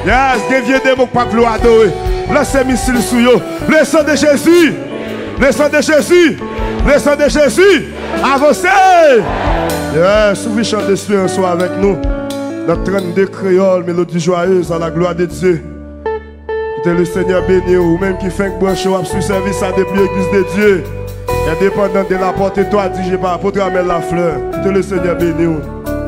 Yes, des vieux démons qui ne peuvent pas adorer. Laissez missile sur eux. Le sang de Jésus. Le sang de Jésus. Le sang de Jésus. Avancez. Yes, vous chantez d'espérance soit avec nous. Notre 32 créoles, mélodie joyeuse à la gloire de Dieu. Que le Seigneur béni ou même qui fait un branche ou sur service à depuis l'église de Dieu. Indépendant de la porte et toi, dis-je pas, pour ramener la fleur. Que le Seigneur béni ou.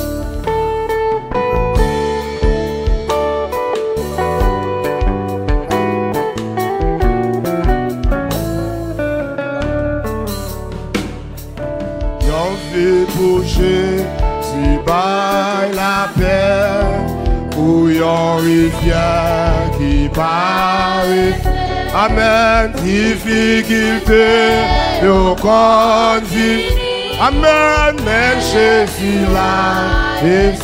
Bouger, si baille la paix, pour yon rivière qui paraît. Amen, difficulté, yon conflit. Amen, même Jésus là,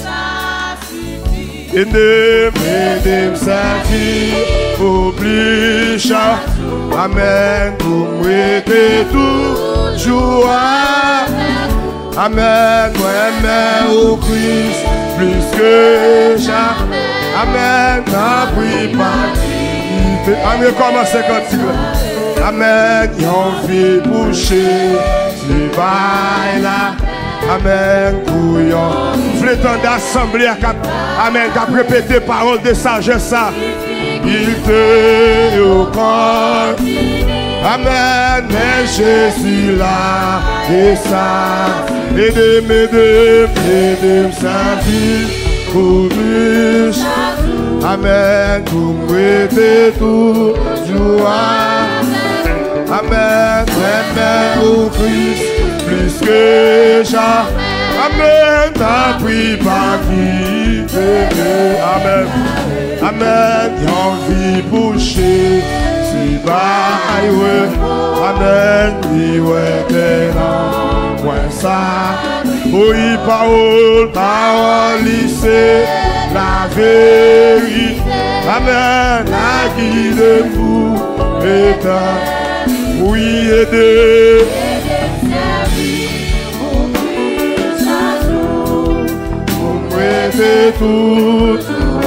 et ne m'aide sa vie, oublie. Amen, pour m'aider toujours. Amen, moi-même au Christ, plus que jamais. Amen, n'appuie pas. Amen, commence quand amen, y'en vie boucher, si baille là. Amen, couillon. Fléton d'assemblée, amen, qu'a répété parole de sagesse. Il te reconnaît. Amen, mais Jésus là, et ça, aidez-moi sa vie, pour lui. Amen, pour m'aider toujours. Amen, amen, au Christ, plus que jamais. Amen, n'appuie pas qui amen, amen, y'en vie boucher. Amen, oui, ouais, non, ouais, ça. Oui, parole, lycée, la vérité. Amen, la guide-vous, oui, aidez. Pour m'aider tout.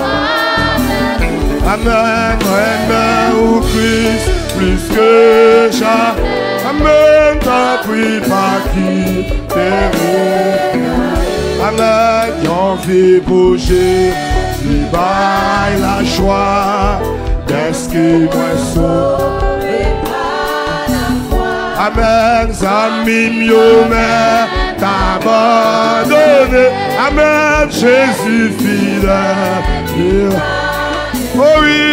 Amen, amen, au Christ, plus que jamais. Amen, n'appuie pas qui t'aime. Amen, y'en fait bouger, si baille la joie, qu'est-ce qui moi sauve. Amen, amis, mieux, mais t'abandonner. Amen, Jésus fidèle. Oh oui,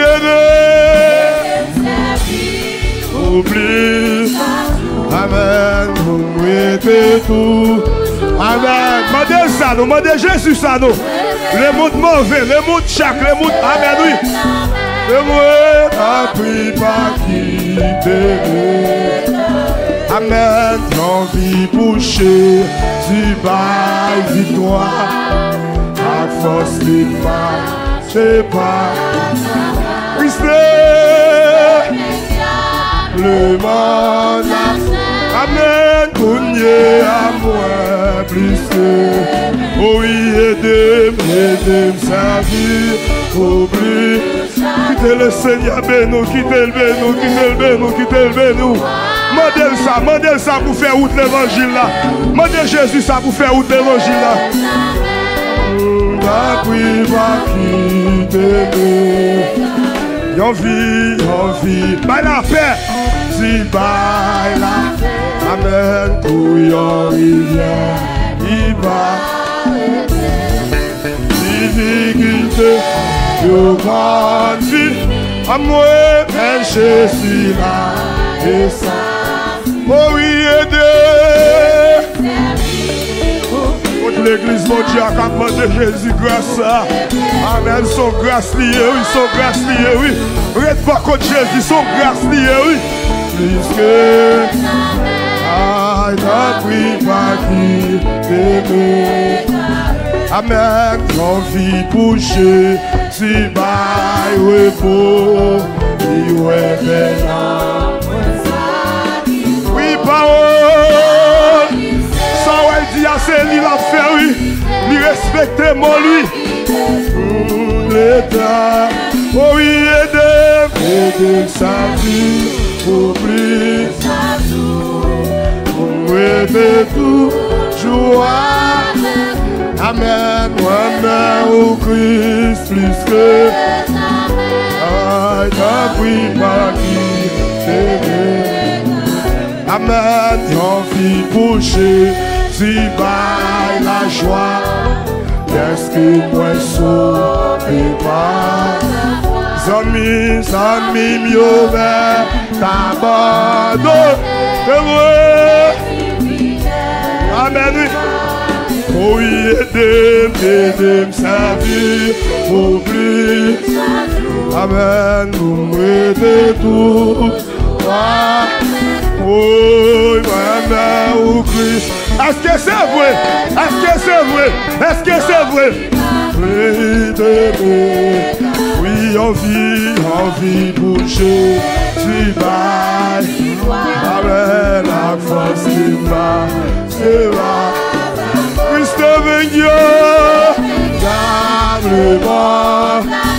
oublie. Amen, vous mettez tout. Amen. Mandez ça, nous, mandez Jésus ça, nous. Le monde mauvais, le monde chaque, le monde. Amen, oui. Le monde n'a pris pas quitter. Amen, l'envie bouchée, si bas victoire. À force de pas, c'est pas. Christ, le monde a. Amen, cognez à moi plus que. Oh oui, aidez-moi, servir, oublie. Quittez le Seigneur, bénou, quittez le bénou, quittez le bénou, quittez le bénou. Mandez ça pour faire route l'évangile là. Mandez Jésus ça pour faire route l'évangile là. N'appuie pas quitter. Y'en vit, by la paix. Si by la paix. Amen, couillon, il vient, il va. Difficulté, yo grande vie. À moi, je suis là, et ça. Oh oui, aidez. Contre l'église, mon Dieu, à capement de Jésus, grâce à. Amen, son grâce liée, oui, son grâce liée, oui. Reste pas contre Jésus, son grâce liée, oui. Plus que. I n'appuie pas qui t'aimer. Amen, j'en vis boucher, si bas, oui, pour, oui, oui, parole, ça, elle dit à celui la faire, oui, lui respecter mon lui, l'état, de sa vie, oublie de toujours amen, moi-même au Christ plus que t'as pris ma vie, amen, j'en vis boucher, si by la joie, qu'est-ce que moi sauvé pas, zami, mieux vers ta bande, amen, oui, aidez-moi, sa vie, oublie, amen, vous m'aidez tout, oui, amen, au Christ. Est-ce que c'est vrai? Est-ce que c'est vrai? Est-ce que c'est vrai? Oui, on vit bouger, tu vas, amen, la force qui va, c'est vrai. Christ Dieu, garde le mort,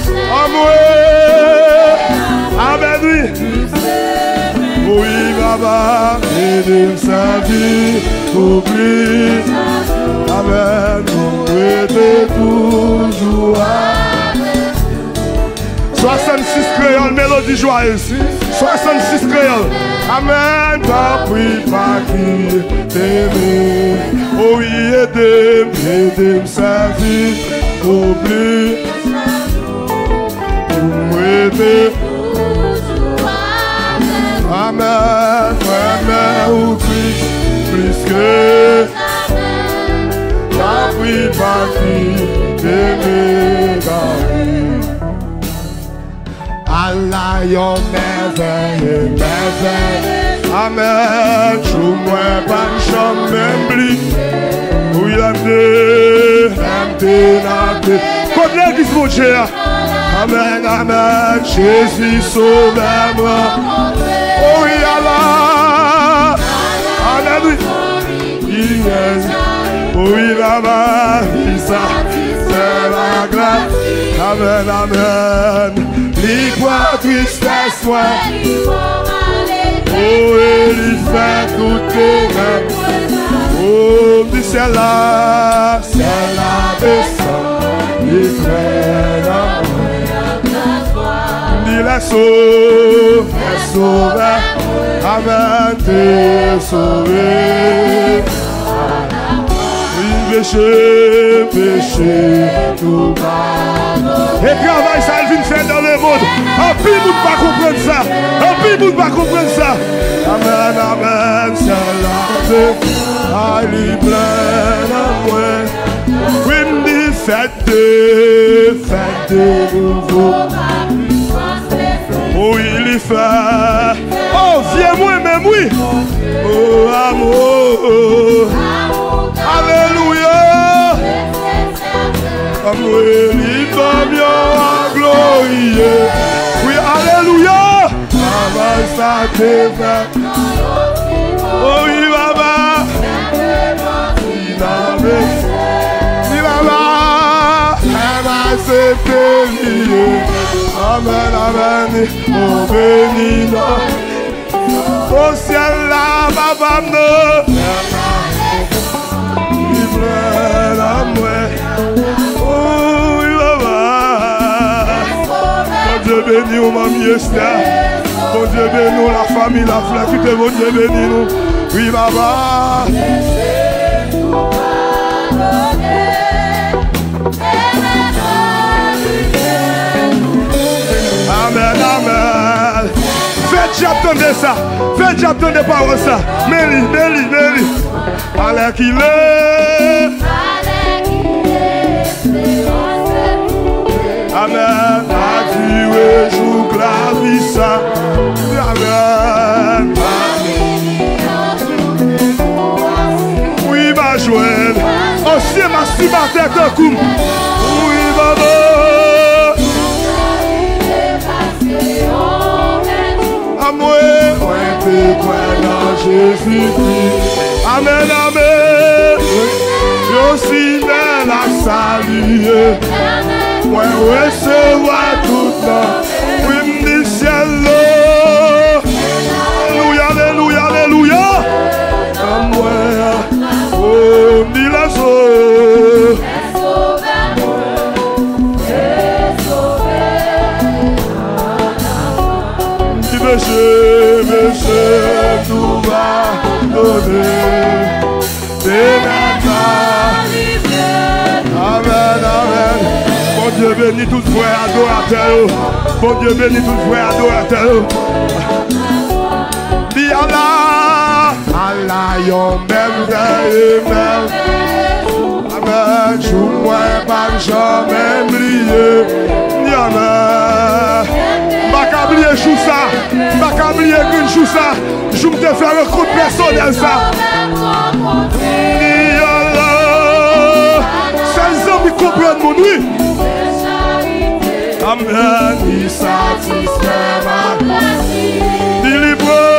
amen, oui. Oui, Baba, aide sa vie, oublie, amen, vous êtes toujours. 66 créoles, mélodie joyeuse, 66 créoles, amen, t'as pris pas qui t'aimer. Oh oui, aide sa vie, oublie, vous êtes. Amen, amen, ou plus que t'as pris parti de mes gardes. Allah, yon merveille, amen, chou moi pas de chambre, même bli. Oui, l'amde, comme l'église mon Dieu. Amen, amen, Jésus sauve-moi. Oh oui, Allah, amen, oui, oui, Baba, ça, c'est la grâce, amen, amen, l'histoire, tristesse, ouais, oh, et il fait tout tes mains, oh, puis c'est la descente, il fait la il est sauvé, amen, t'es sauvé. Oui, péché, tout va. Et travail, ça vient faire dans le monde. Un peu de monde pas comprendre ça. Un peu de monde pas comprendre ça. Amen, amen, c'est la paix. Il est plein d'amour. Oui, me dit fête de nouveau. Oh, il y fait. Oh, viens-moi, même oui. Oh, amour. Alléluia. Amour, il va bien à glorieux. Oui, alléluia. Maman, ça te fait. Oh, oui, maman. Il va là. Maman, c'est férié. Amen, amen, oh béni, au ciel là, Baba, il pleut la mouette, oh oui, Baba, mon Dieu béni, oh mamie Esther, mon Dieu béni, la famille, la fleur, qui te mon Dieu béni, nous, oui, Baba. Amen, amen. Faites j'attendais ça. Faites j'attendais pas ça. Méli. Allez qu'il est. Amen. Adieu, joue gravissa. Amen. Oui, ma joie. Aussi, ma cimetière de coup. Oui, maman. Moi, t'es quoi dans Jésus-Christ. Amen, amen. Et aussi, mais la saluer. Moi, recevoir tout le temps. Oui, me dit ciel. péché, tout va donner. Amen, amen. Bon Dieu bénit tout frère adorateur. Bon Dieu bénit tout frère adorateur. Dis Allah, Allah, yon merveille, amen. Jou mwen pas jamais oublier. Dis amen. M'a oublié chou ça. M'a oublié qu'une chou ça. Je me te faire un coup de personnel ça. Dis Allah. Ces hommes qui comprennent mon nuit. Amen. Il satisfait ma libre.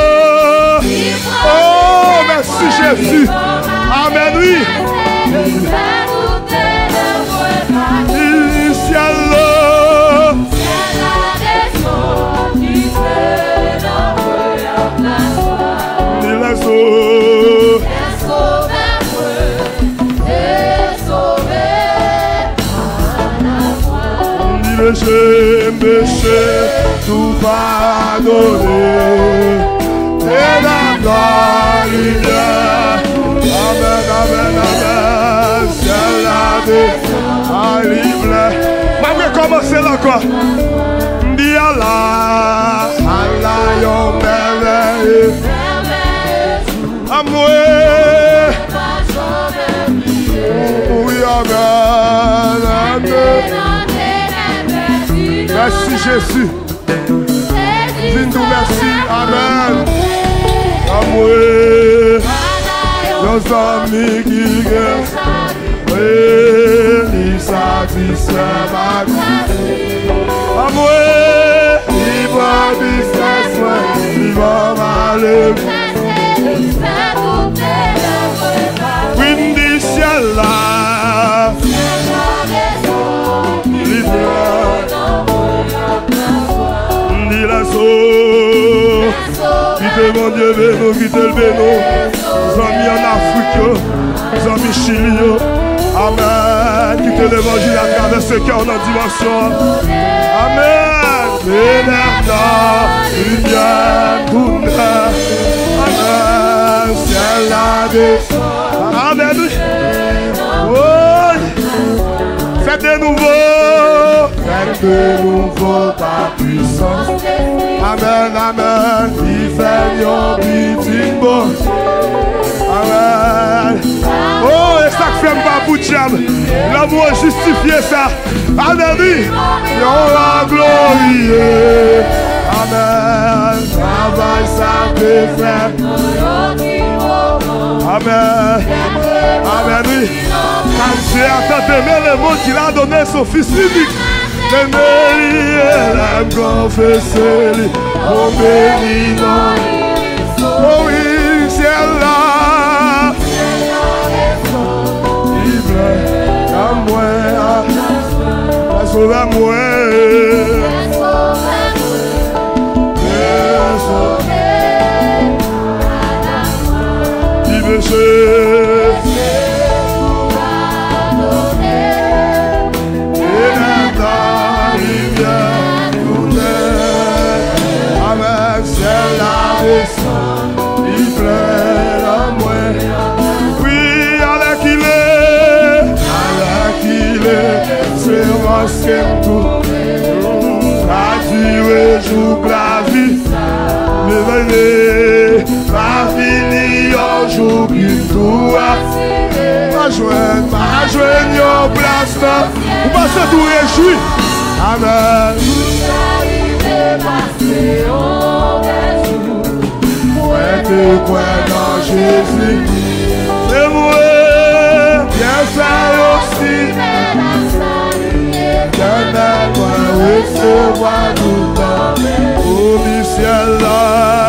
Oh, merci Jésus. Amen, oui. Péché, tout pardonné, et la lumière. Amen, amen, amen. C'est la délivrance. Je vais commencer là quoi. Dis Allah, Allah, yon merveille. Amour. Oui, amen, amen. Merci Jésus. Dis-nous merci. Amen. Amour. Nos amis qui guérissent. Oui, il satisfait ma vie. Amour. Il va business. Il va mal. Oui, dis ciel là. Quittez mon Dieu, béno, quittez le béno. Nous amis en Afrique, nous amis Chili. Amen. Quittez l'évangile à travers ce cœur dans la dimension. Amen. Bénédicta, lumière, tourne. Amen. Ciel la descend. Amen. Oh. Faites de nouveau ta puissance. Amen, amen. Il fait yon petit bon. Amen. Oh, et ça fait pas bout de chambre. L'amour justifié ça. Amen. Yon la glorie. Amen. Travail ça peut faire. Amen. Amen. Oui. Quand j'ai entendu le mot qu'il a donné son fils unique. Elle confesser, mon béni, oh oui, c'est là. Libre, à moi, sauve à moi. Adieu, joue la vie, me venez, ma vie, un jour qui doit. Ma joie, yon place, ou pas se tout réjouir. Amen. Moi, te crois dans Jésus, et moi, bien fait aussi. Recevoir tout temps au ciel là.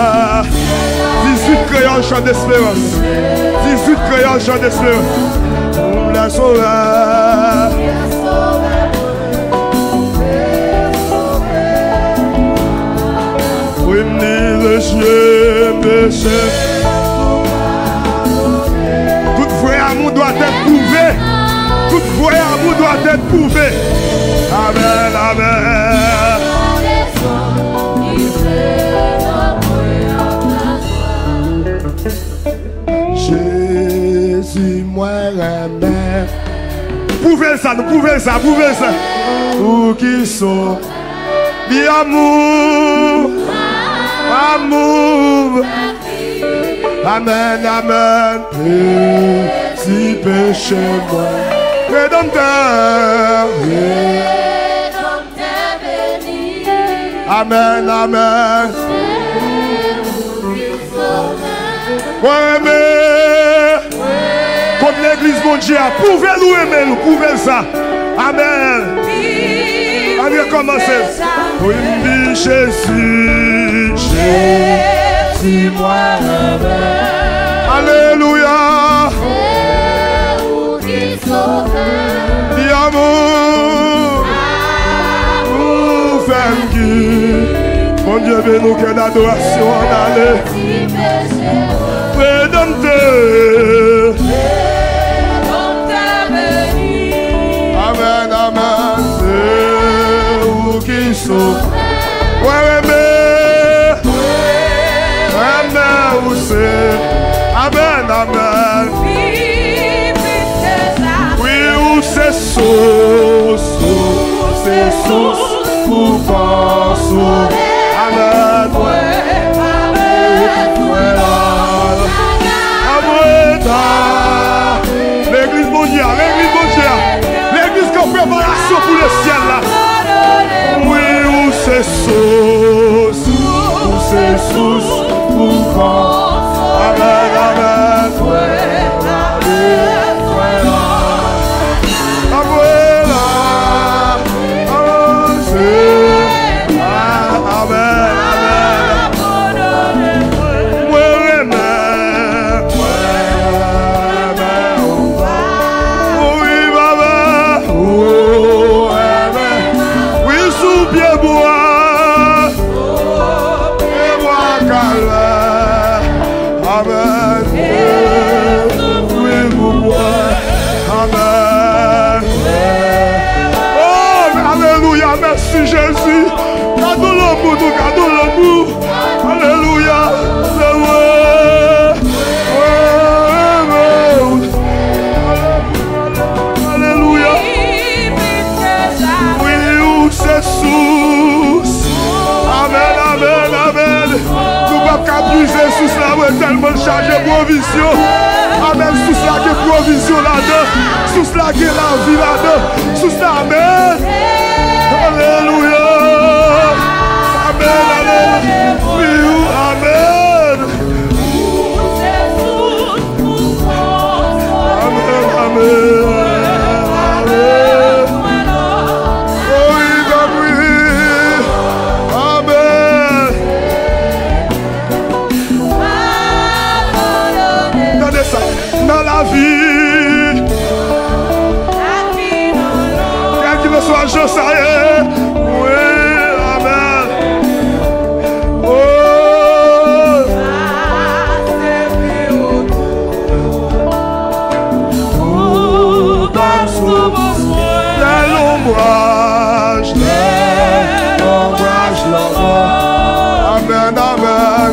18 crayons chant d'espérance. 18 crayons chant d'espérance. On la sauveur. Oui, le chien péché. Tout vrai amour doit être prouvé. Tout vrai amour doit être prouvé. Amen, amen. Jésus, moi, aimé. Pouvez ça, nous pouvez ça, pouvez ça. Ou qui sont, dit amour, amour. Amen, amen. Et si péché moi, Rédempteur, Rédempteur béni. amen, amen. Moi aimer, comme l'église mon Dieu, pouvez-nous aimer, nous pouvez ça. Amen. Allez, commencez. Oui, Jésus, Jésus, moi aimer. Alléluia. Dis amour, mon Dieu, nous que l'adoration en aller. Rédempteur, amen, amen. C'est où qui sauve. Ouais, aimer, où c'est. Amen, amen. Oui, où c'est source, c'est source pour penser. Amen. L'église mondiale, l'église qui a préparation pour le ciel là. Oui, où c'est source, pour penser. Amen, amen. Merci Jésus, gardons l'amour, nous gardons l'amour. Alléluia, alléluia. Oui, où c'est source. Amen, amen, amen. Nous ne pouvons pas puiser sous cela, on est tellement chargé de provision. Amen, sous cela qui est provision là-dedans, sous cela qui est la vie là-dedans, sous cela, amen. Alléluia. Amen, amen. Oui, amen. Amen, amen. Oui, amen. Attendez ça. Dans la vie, quel qu'il ne soit, je sais. Amen, amen,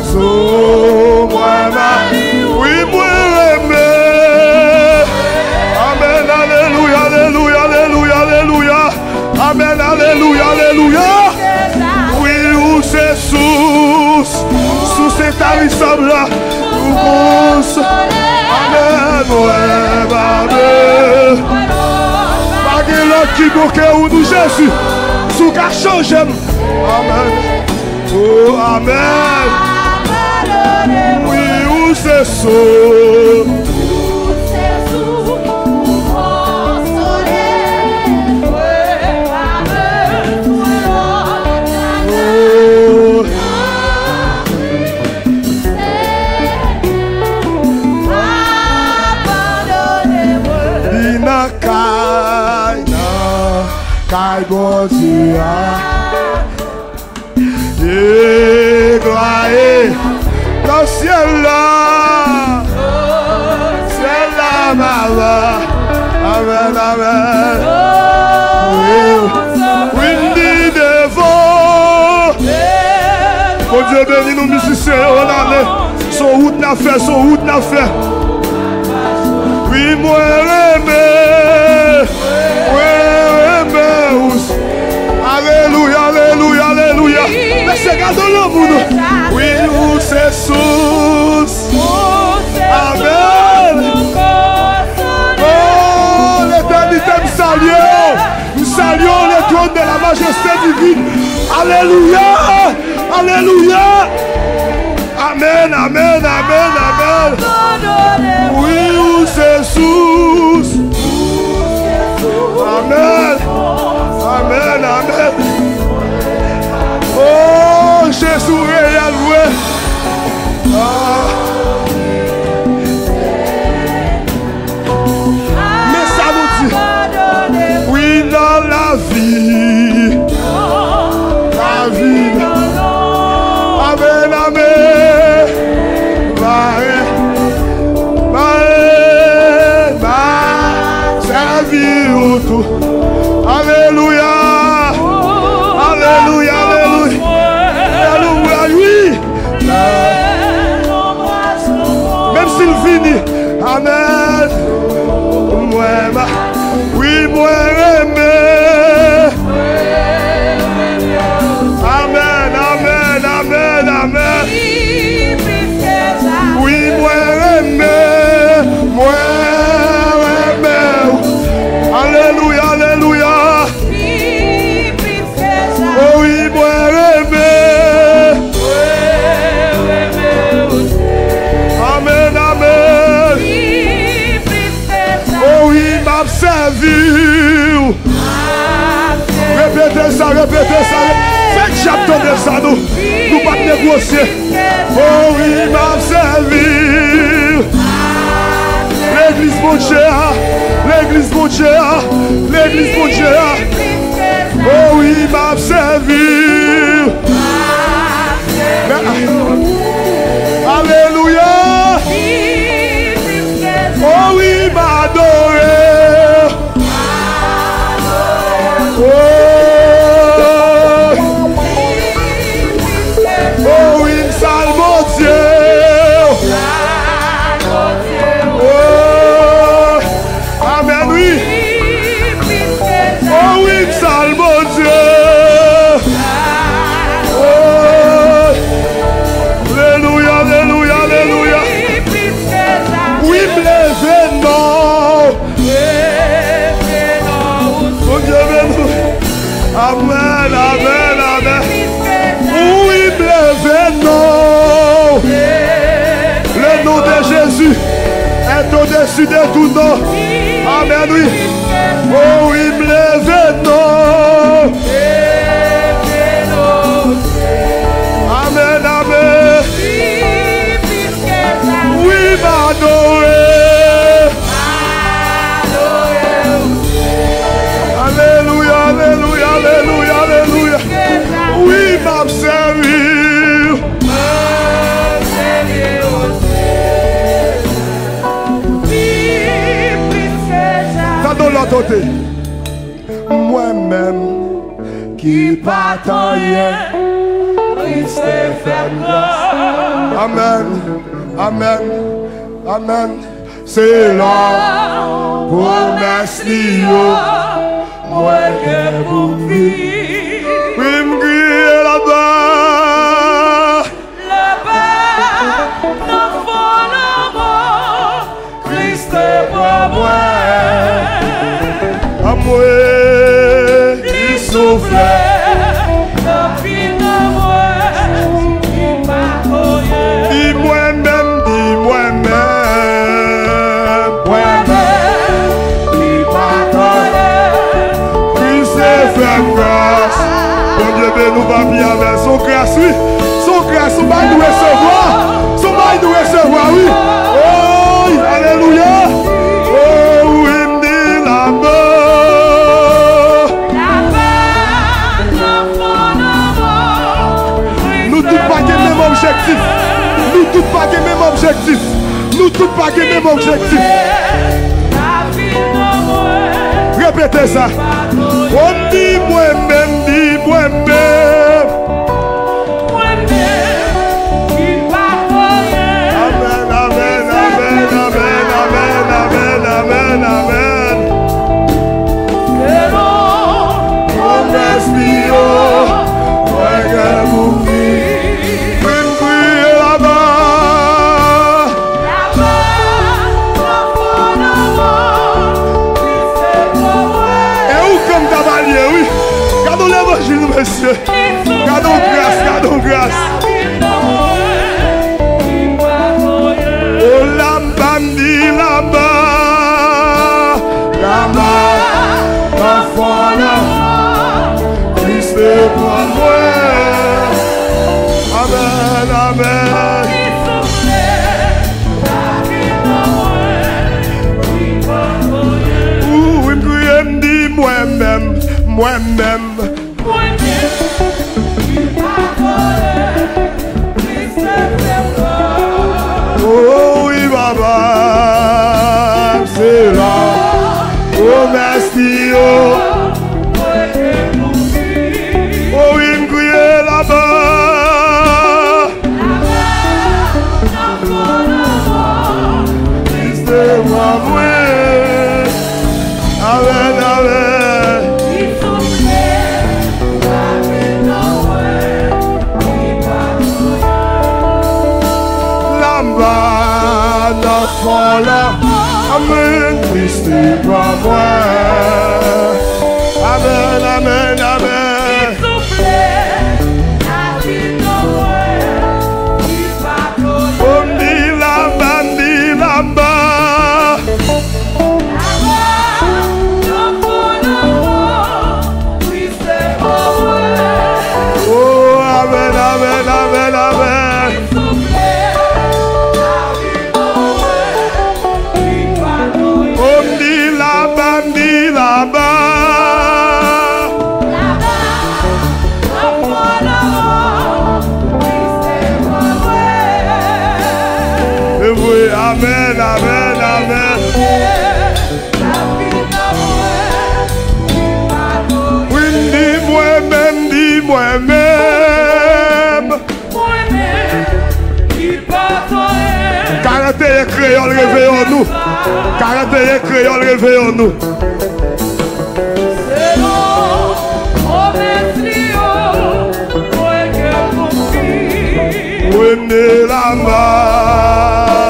oui, moi aimer. Amen, alléluia, alléluia, alléluia, alléluia. Amen, alléluia, alléluia. Oui, où c'est sous cet ensemble là. Amen, ouais, amen. Pas de l'autre qui bouquet ou nous Jésus. Sous cachot j'aime. Amen. Oh, amen. Oui, où c'est sous. Kai bon Dieu, et gloire dans le ciel là, maman. Amen, amen. Oui, devant. Mon Dieu béni nous musiciens, on allait. Son route n'a fait, son route n'a fait. Oui, moi aimé. Alléluia, alléluia, alléluia. Laissez garder le monde. Oui, nous c'est sous. Amen. Oh, l'éternité me salue. Nous saluons le trône de la majesté divine. Alléluia, alléluia. Amen, amen, amen, amen. Oui, nous c'est sous. Amen. Amen, amen. Oh, Jésus réel, oui. Mais ça nous dit, oui, dans la vie. La vie. Amen, amen. Sa vie autour. Alléluia. Alléluia, alléluia. Alléluia, oui. Même s'il finit. Amen. Oui, moi aimé. Amen, amen, amen, amen. Oui, moi aimé. Moi aimé. Alléluia, alléluia. Oh oui, moi aimé. Amen, amen. Oh oui, m'a servi. Répétez ça, répétez ça. Faites chapter de ça, nous pas négocier. Oh oui, m'a servi. L'église mon Dieu, l'église mon Dieu, l'église mon Dieu. Oh oui, m'a servi. Alléluia. Oh oui, m'a adoré. Oh oui, salle mon Dieu. Amen, oui. Oh oui, salle mon Dieu. Alléluia, alléluia, alléluia. Oui, levez non. Oh Dieu, amen, amen, amen. Oui, levez non. Le nom de Jésus est au-dessus de tout nom. Amen, oui. Oh oui, levez non. Amen, amen. Oui, m'adorer. Alléluia, alléluia, alléluia, alléluia. Oui, m'observer. Tendons l'autre côté. Moi-même qui bataille. Amen, amen, amen. C'est là promesse liée. Moi que vous vivez. Oui, m'guider là-bas. Là-bas, nous volons. Christ est pour moi. À moi, il souffle. Nous va bien avec son grâce, oui. Son grâce, son bail nous recevoir. Son bail nous recevoir, oui. Oh, alléluia. Oh, oui, me dit là-bas. Nous tous pas le même objectif. Nous tous pas le même objectif. Nous tous pas le même objectif. Répétez ça. On dit moi-même, dit moi-même. Amen, amen, amen, amen, amen, amen, Castillo, Wege Mouvi, Wim Kriye là-bas. Et où comme cavalier, oui. Gardons l'évangile, monsieur. Gardons grâce, gardons grâce. Oh, l'ambandi là-bas, là-bas, l'enfant là-bas, Christ est pour moi. Amen, amen. Ouh, il me dit moi-même, moi-même. Oh oui, Baba, c'est là. Oh, merci, oh. Oh, oui, me crier là-bas. C'est moi, moi. Amen, amen. L'enfant là, amen, Christ est pour moi. Amen, amen, amen. Oh, ni là-bas, ni là-bas. Oh, amen, amen, amen, amen. Amen, amen, amen. Oui, dis moi-même, dis moi-même. Caractère créole, réveillons-nous. Caractère créole, réveillons-nous. Oui, là-bas.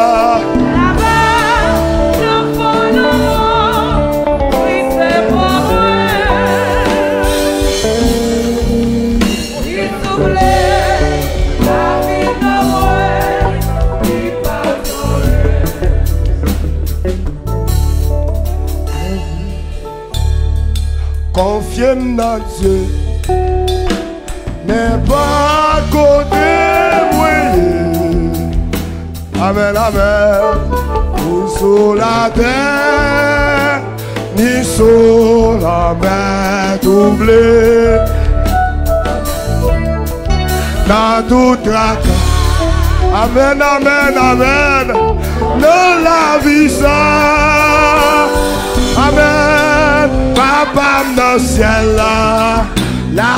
Confiez-moi dans Dieu, n'est pas côté moi. Amen, amen. Ni sur la terre, ni sur la mer troublée. Dans tout tracas. Amen, amen, amen. Dans la vie ça. Amen. Papa dans le ciel là, la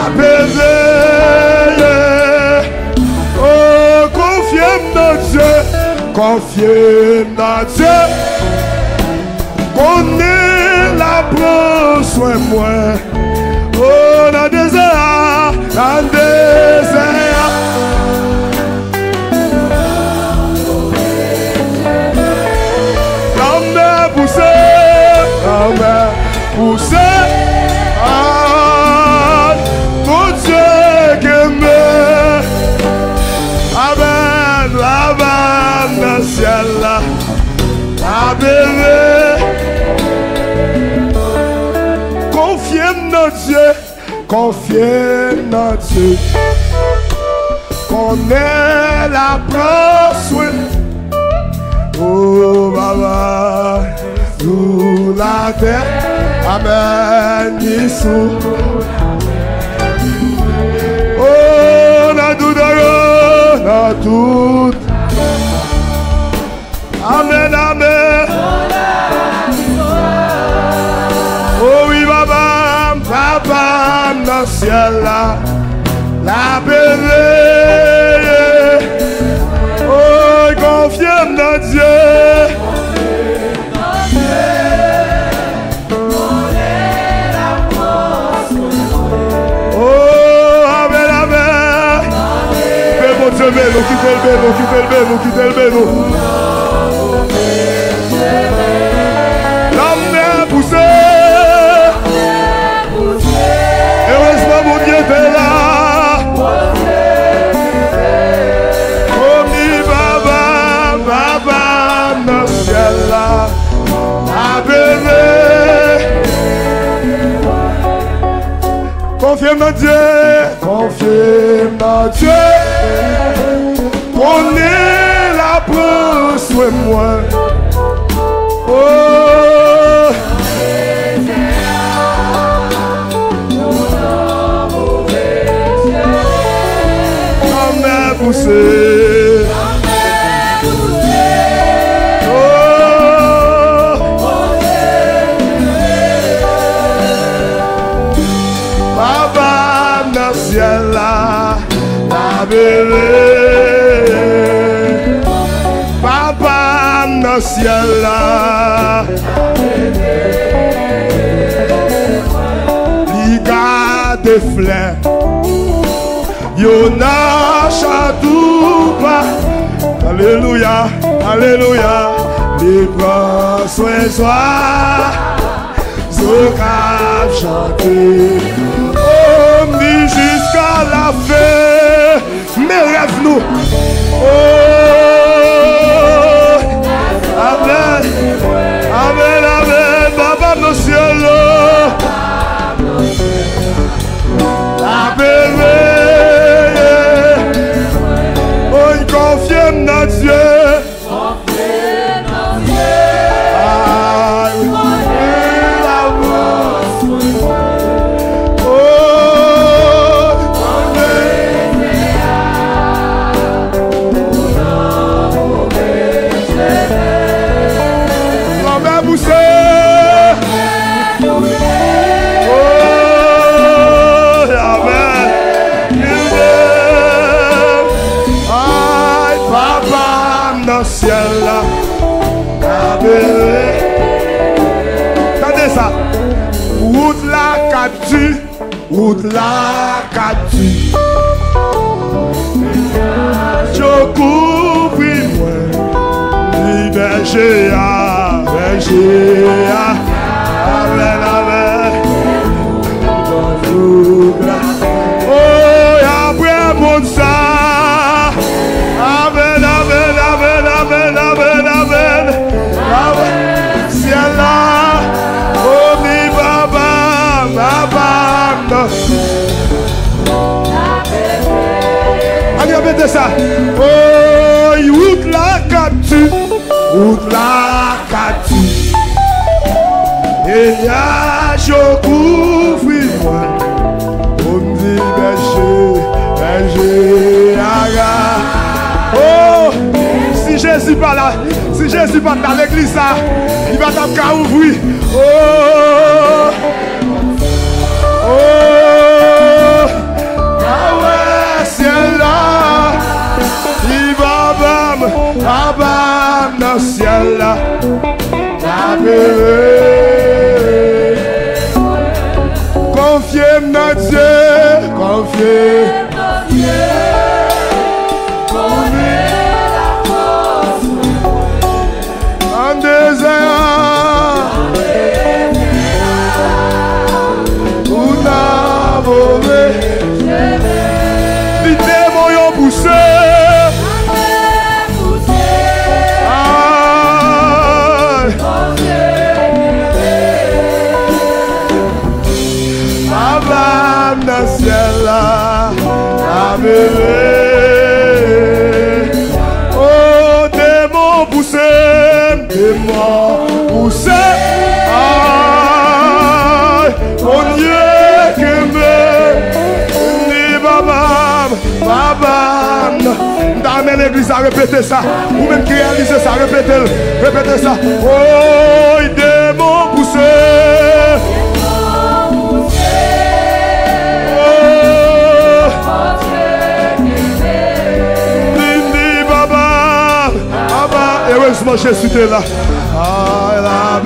veille. Oh, confiez dans Dieu, confiez dans Dieu. Qu'on est là, prends soin de moi. Oh, dans le désert, dans le désert. La mer poussée, la mer poussée. Ah, mon Dieu que me. Amen, amen, dans le ciel là. La bébé. Confiez dans Dieu, confiez dans Dieu. Qu'on est la prend soin. Oh, Baba, sous la terre. Amen, Yissou. Oh, dans tout. Amen, amen. Oh oui, Baba, Papa, dans le ciel là, la bébé. Oh, confiez dans Dieu. Oh, le bénou, quittez le bénou, quittez le bénou, quittez le bénou. L'homme est poussé. Heureusement, mon Dieu était là. Oh, mi baba, baba, dans le ciel là. La bébé. Confirme dans Dieu, confirme dans Dieu. On est là pour soin moi. Oh, on est poussé. La bébé, papa dans le ciel là, il garde des fleurs, y'en a chatou pas. Alléluia, alléluia, les prends soin soi, Zokab chanter. Jusqu'à la fin, mais rêve-nous. Oh, amen, amen, amen, Papa nos cieux, la bébé, on confie dans Dieu. Attendez ça. Route la Catu, route la Catu. Je couvre moi, berger, berger, amen, amen. Oh, après mon ça. Amen, amen, amen, amen, amen, amen. Ciel là, oh mi baba, baba. Allez, répétez ça. Oh, route la Catu, route la Catu. Et y'a je couvre moi, on me dit berger, berger, aga. Oh, si Jésus pas là, si Jésus pas dans l'église là, il va t'en ouvrir. Oh, oh, ah ouais, ciel là, il va bam, dans le ciel là, la bébé. Confiez dans Dieu, confiez dans Dieu. Oh, démon poussé, démon poussé. Mon Dieu que me dit babam, babam. Dans l'église à répéter ça. Ou même qui réalise ça, répétez ça. Oh, démon poussé. Heureusement, Jésus était là. Ah, la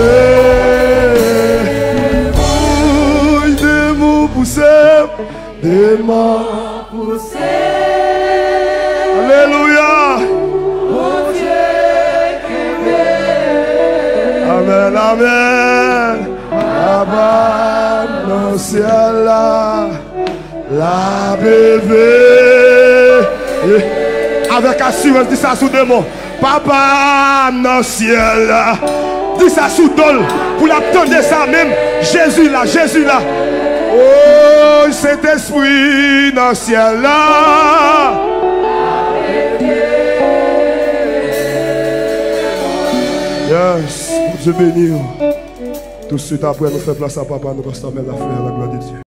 bébé. Des mots poussés. Des mots poussés. Alléluia. Amen, amen. Là-bas dans le ciel, la bébé. Avec assurance, dis ça sous deux mots. Papa dans le ciel. Dis ça sous dol. Pour l'attendre ça même. Jésus là, Jésus là. Oh, cet esprit dans le ciel là. Yes, Dieu béni. Tout de suite après, nous faisons place à papa, nous restons la fleur, la gloire de Dieu.